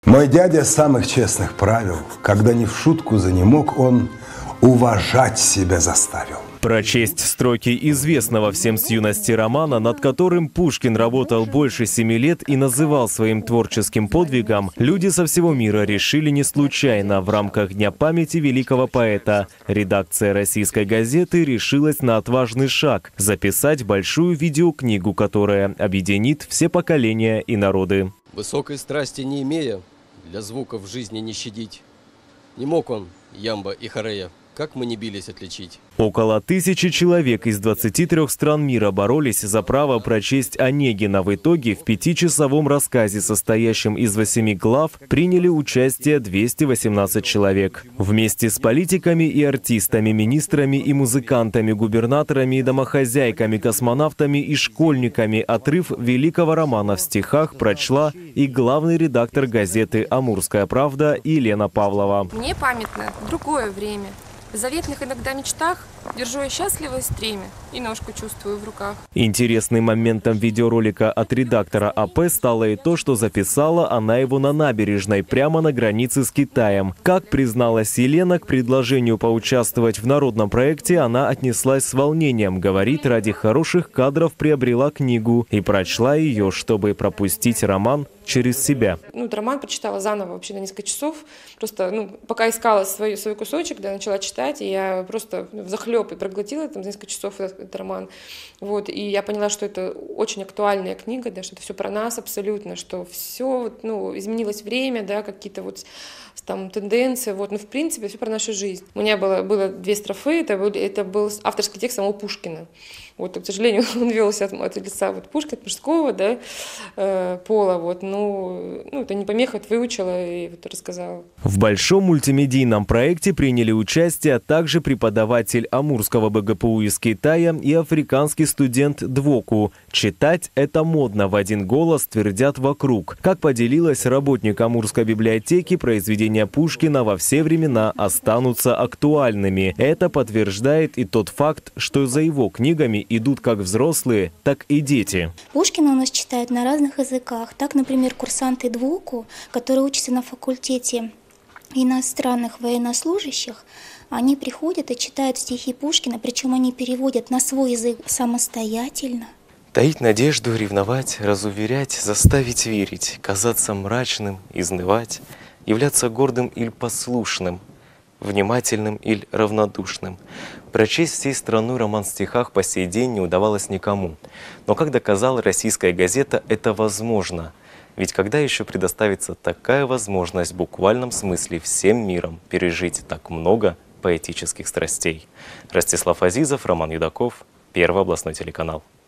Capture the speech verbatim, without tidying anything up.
Мой дядя самых честных правил, когда не в шутку занемог, он уважать себя заставил. Прочесть строки известного всем с юности романа, над которым Пушкин работал больше семи лет и называл своим творческим подвигом, люди со всего мира решили не случайно. В рамках Дня памяти великого поэта редакция «Российской газеты» решилась на отважный шаг – записать большую видеокнигу, которая объединит все поколения и народы. Высокой страсти не имея, для звуков в жизни не щадить. Не мог он, Ямба и Хорея, как мы не бились отличить. Около тысячи человек из двадцати трёх стран мира боролись за право прочесть Онегина. В итоге в пятичасовом рассказе, состоящем из восьми глав, приняли участие двести восемнадцать человек. Вместе с политиками и артистами, министрами и музыкантами, губернаторами и домохозяйками, космонавтами и школьниками отрыв великого романа в стихах прочла и главный редактор газеты «Амурская правда» Елена Павлова. Мне памятно другое время. В заветных иногда мечтах держу я счастливое стремя и ножку чувствую в руках. Интересным моментом видеоролика от редактора АП стало и то, что записала она его на набережной, прямо на границе с Китаем. Как призналась Елена, к предложению поучаствовать в народном проекте она отнеслась с волнением. Говорит, ради хороших кадров приобрела книгу и прочла ее, чтобы пропустить роман через себя. Ну, этот роман прочитала заново вообще на несколько часов. Просто, ну, пока искала свой, свой кусочек, да, начала читать, и я просто взахлеб и проглотила там за несколько часов этот, этот роман. Вот, и я поняла, что это очень актуальная книга, да, что это все про нас абсолютно, что все, ну, изменилось время, да, какие-то вот там тенденции, вот, ну, в принципе, все про нашу жизнь. У меня было, было две строфы, это был, это был авторский текст самого Пушкина. Вот, к сожалению, он велся от, от лица вот, Пушкина, мужского, да, э, пола, вот, ну, ну, это не помеха, это выучила и вот рассказала. В большом мультимедийном проекте приняли участие также преподаватель Амурского БГПУ из Китая и африканский студент Двоку. Читать это модно, в один голос твердят вокруг. Как поделилась работник Амурской библиотеки, произведения Пушкина во все времена останутся актуальными. Это подтверждает и тот факт, что за его книгами идут как взрослые, так и дети. Пушкина у нас читают на разных языках. Так, например, курсанты Двоку, которые учатся на факультете иностранных военнослужащих, они приходят и читают стихи Пушкина, причем они переводят на свой язык самостоятельно. Таить надежду, ревновать, разуверять, заставить верить, казаться мрачным, изнывать, являться гордым или послушным, внимательным или равнодушным. Прочесть всей страной роман в стихах по сей день не удавалось никому. Но, как доказала «Российская газета», это возможно. Ведь когда еще предоставится такая возможность в буквальном смысле всем миром пережить так много поэтических страстей? Ростислав Азизов, Роман Юдаков, Первый областной телеканал.